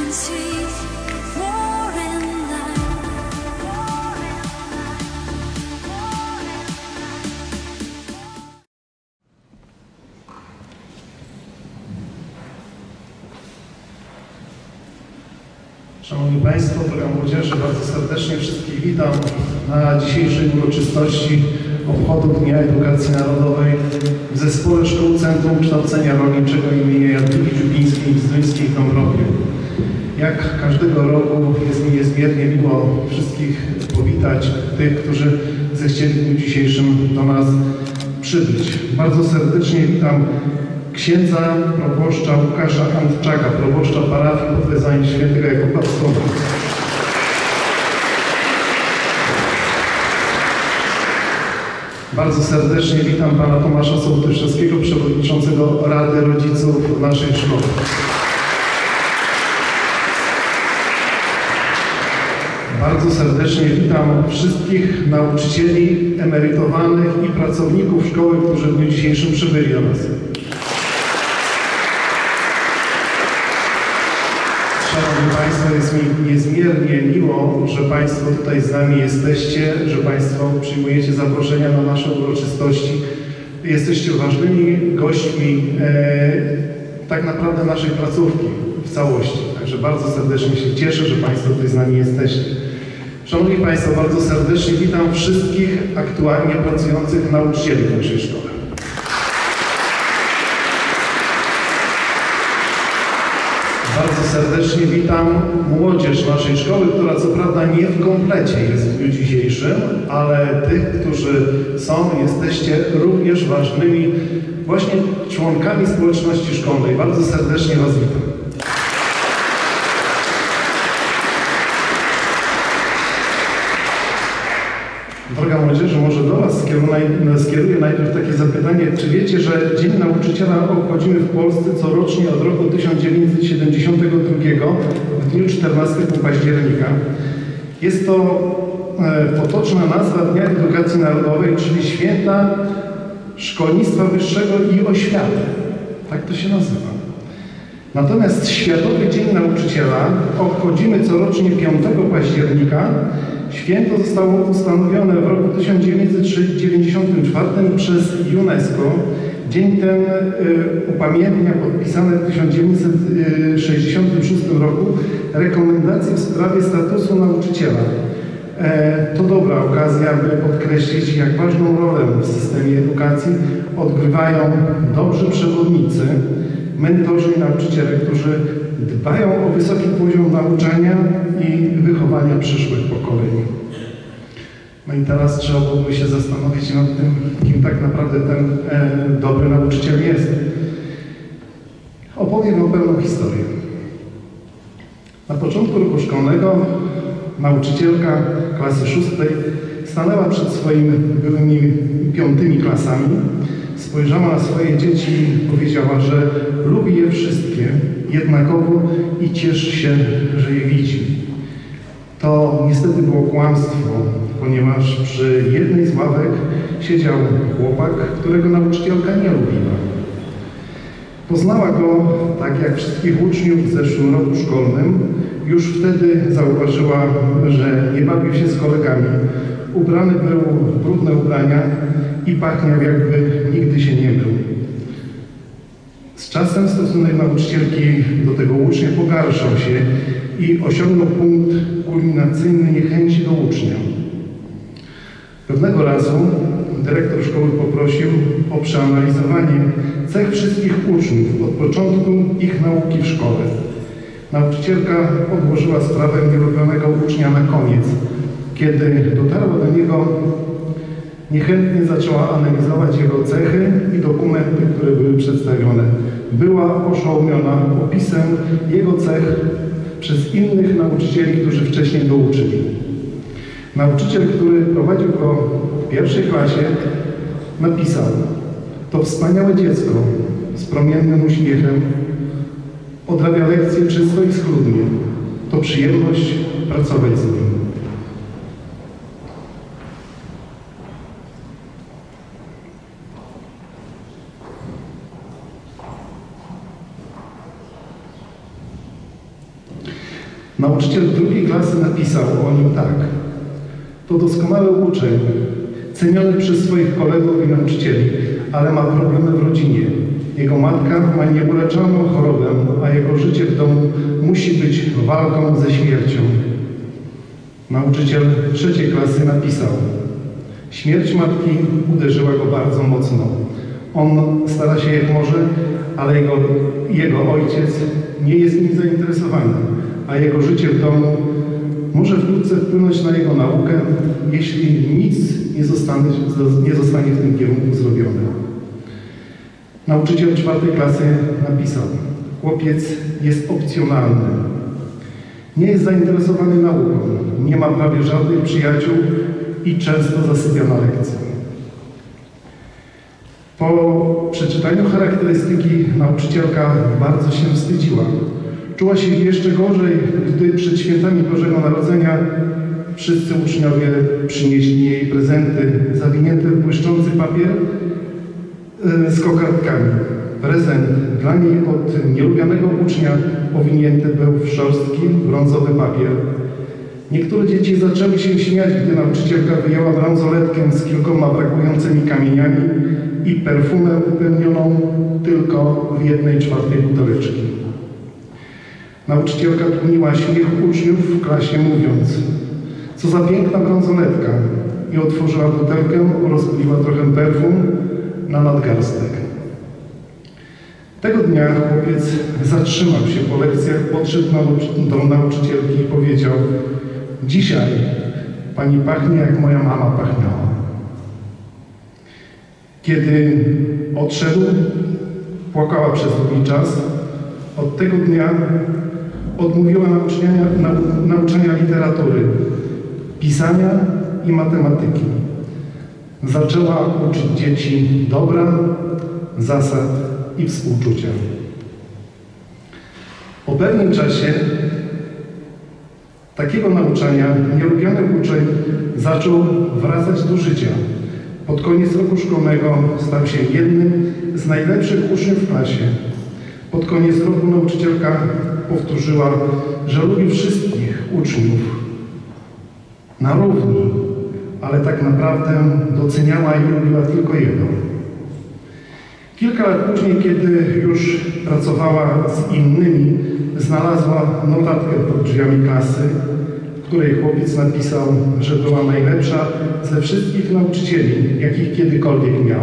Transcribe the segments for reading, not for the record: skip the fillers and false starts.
Szanowni Państwo, droga młodzieży, bardzo serdecznie wszystkich witam na dzisiejszej uroczystości obchodu Dnia Edukacji Narodowej w Zespole Szkół Centrum Kształcenia Rolniczego im. Jadwigi Dziubińskiej w Zduńskiej Dąbrowie. Jak każdego roku jest mi niezmiernie miło wszystkich powitać, tych, którzy zechcieli w dniu dzisiejszym do nas przybyć. Bardzo serdecznie witam księdza proboszcza Łukasza Antczaka, proboszcza parafii Podwezania Świętego Jakuba w Słowach. Bardzo serdecznie witam pana Tomasza Sołtyszewskiego, przewodniczącego Rady Rodziców naszej szkoły. Bardzo serdecznie witam wszystkich nauczycieli emerytowanych i pracowników szkoły, którzy w dniu dzisiejszym przybyli do nas. Szanowni Państwo, jest mi niezmiernie miło, że Państwo tutaj z nami jesteście, że Państwo przyjmujecie zaproszenia na nasze uroczystości. Jesteście ważnymi gośćmi tak naprawdę naszej placówki w całości. Także bardzo serdecznie się cieszę, że Państwo tutaj z nami jesteście. Szanowni Państwo, bardzo serdecznie witam wszystkich aktualnie pracujących nauczycieli w naszej szkole. Bardzo serdecznie witam młodzież naszej szkoły, która co prawda nie w komplecie jest w dniu dzisiejszym, ale tych, którzy są, jesteście również ważnymi właśnie członkami społeczności szkolnej. Bardzo serdecznie Was witam. Droga młodzieży, może do Was skieruję najpierw takie zapytanie. Czy wiecie, że Dzień Nauczyciela obchodzimy w Polsce corocznie od roku 1972 w dniu 14 października? Jest to potoczna nazwa Dnia Edukacji Narodowej, czyli Święta Szkolnictwa Wyższego i Oświaty. Tak to się nazywa. Natomiast Światowy Dzień Nauczyciela obchodzimy corocznie 5 października. Święto zostało ustanowione w roku 1994 przez UNESCO. Dzień ten upamiętnia podpisane w 1966 roku rekomendacje w sprawie statusu nauczyciela. To dobra okazja, by podkreślić, jak ważną rolę w systemie edukacji odgrywają dobrzy przewodnicy, mentorzy i nauczyciele, którzy dbają o wysoki poziom nauczania i wychowania przyszłych pokoleń. No i teraz trzeba byłoby się zastanowić nad tym, kim tak naprawdę ten dobry nauczyciel jest. Opowiem wam pewną historię. Na początku roku szkolnego nauczycielka klasy 6 stanęła przed swoimi byłymi 5. klasami, spojrzała na swoje dzieci i powiedziała, że lubi je wszystkie jednakowo i cieszy się, że je widzi. To niestety było kłamstwo, ponieważ przy jednej z ławek siedział chłopak, którego nauczycielka nie lubiła. Poznała go, tak jak wszystkich uczniów w zeszłym roku szkolnym. Już wtedy zauważyła, że nie bawił się z kolegami. Ubrany był w brudne ubrania i pachniał, jakby nigdy się nie mył. Z czasem stosunek nauczycielki do tego ucznia pogarszał się i osiągnął punkt kulminacyjny niechęci do ucznia. Pewnego razu dyrektor szkoły poprosił o przeanalizowanie cech wszystkich uczniów od początku ich nauki w szkole. Nauczycielka odłożyła sprawę nielubionego ucznia na koniec. Kiedy dotarła do niego, niechętnie zaczęła analizować jego cechy i dokumenty, które były przedstawione. Była oszołomiona opisem jego cech przez innych nauczycieli, którzy wcześniej go uczyli. Nauczyciel, który prowadził go w 1. klasie, napisał: to wspaniałe dziecko z promiennym uśmiechem, odrabia lekcje czysto i schludnie. To przyjemność pracować z nim. Nauczyciel drugiej klasy napisał o nim tak. To doskonały uczeń, ceniony przez swoich kolegów i nauczycieli, ale ma problemy w rodzinie. Jego matka ma nieuleczalną chorobę, a jego życie w domu musi być walką ze śmiercią. Nauczyciel trzeciej klasy napisał: śmierć matki uderzyła go bardzo mocno. On stara się jak może, ale jego ojciec nie jest nim zainteresowany, a jego życie w domu może wkrótce wpłynąć na jego naukę, jeśli nic nie zostanie w tym kierunku zrobione. Nauczyciel czwartej klasy napisał: chłopiec jest opcjonalny. Nie jest zainteresowany nauką, nie ma prawie żadnych przyjaciół i często zasypia na lekcji. Po przeczytaniu charakterystyki nauczycielka bardzo się wstydziła. Czuła się jeszcze gorzej, gdy przed świętami Bożego Narodzenia wszyscy uczniowie przynieśli jej prezenty zawinięte w błyszczący papier z kokardkami. Prezent dla niej od nielubianego ucznia owinięty był w szorstki, brązowy papier. Niektóre dzieci zaczęły się śmiać, gdy nauczycielka wyjęła bransoletkę z kilkoma brakującymi kamieniami i perfumę wypełnioną tylko w 1/4 buteleczki. Nauczycielka tłumiła śmiech uczniów w klasie, mówiąc: co za piękna bransoletka, i otworzyła butelkę, rozpaliła trochę perfum na nadgarstek. Tego dnia chłopiec zatrzymał się po lekcjach, podszedł do nauczycielki i powiedział: dzisiaj pani pachnie, jak moja mama pachniała. Kiedy odszedł, płakała przez długi czas. Od tego dnia odmówiła nauczania literatury, pisania i matematyki. Zaczęła uczyć dzieci dobra, zasad i współczucia. Po pewnym czasie takiego nauczania nielubiany uczeń zaczął wracać do życia. Pod koniec roku szkolnego stał się jednym z najlepszych uczniów w klasie. Pod koniec roku nauczycielka powtórzyła, że lubi wszystkich uczniów na równi, ale tak naprawdę doceniała i lubiła tylko jego. Kilka lat później, kiedy już pracowała z innymi, znalazła notatkę pod drzwiami klasy, w której chłopiec napisał, że była najlepsza ze wszystkich nauczycieli, jakich kiedykolwiek miał.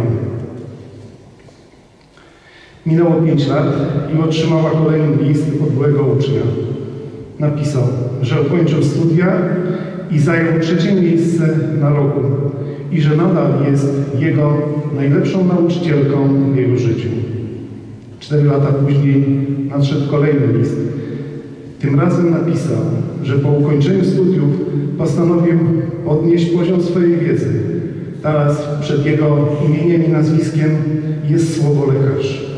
Minęło 5 lat i otrzymała kolejny list od byłego ucznia. Napisał, że ukończył studia i zajął 3. miejsce na roku i że nadal jest jego najlepszą nauczycielką w jego życiu. 4 lata później nadszedł kolejny list. Tym razem napisał, że po ukończeniu studiów postanowił podnieść poziom swojej wiedzy. Teraz przed jego imieniem i nazwiskiem jest słowo lekarz.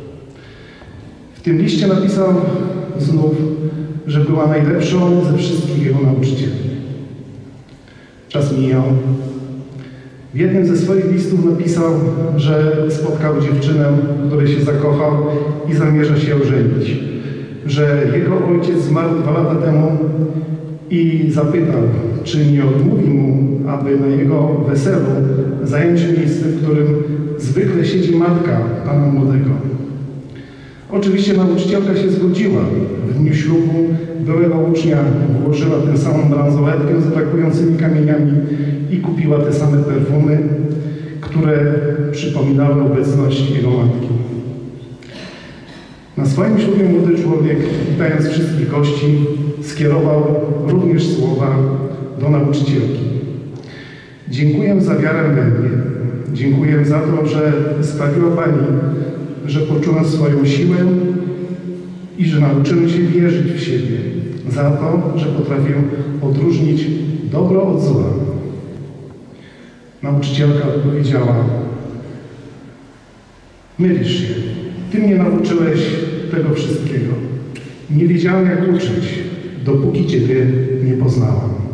W tym liście napisał znów, że była najlepszą ze wszystkich jego nauczycieli. Czas mijał. W jednym ze swoich listów napisał, że spotkał dziewczynę, której się zakochał i zamierza się ożenić. Że jego ojciec zmarł 2 lata temu i zapytał, czy nie odmówi mu, aby na jego weselu zająć miejsce, w którym zwykle siedzi matka pana młodego. Oczywiście nauczycielka się zgodziła. W dniu ślubu byłego ucznia włożyła tę samą bransoletkę z brakującymi kamieniami i kupiła te same perfumy, które przypominały obecność jego matki. Na swoim ślubie młody człowiek, witając wszystkich gości, skierował również słowa do nauczycielki. Dziękuję za wiarę we mnie. Dziękuję za to, że sprawiła Pani, że poczułem swoją siłę i że nauczyłem się wierzyć w siebie. Za to, że potrafię odróżnić dobro od zła. Nauczycielka odpowiedziała: mylisz się. Ty mnie nauczyłeś tego wszystkiego. Nie wiedziałem, jak uczyć, dopóki Ciebie nie poznałam.